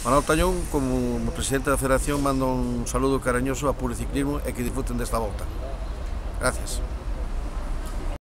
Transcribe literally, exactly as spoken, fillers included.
Manolo Tañón, como presidente da Federación, mando un saludo cariñoso a Puro Ciclismo e que disfruten desta volta. Gracias.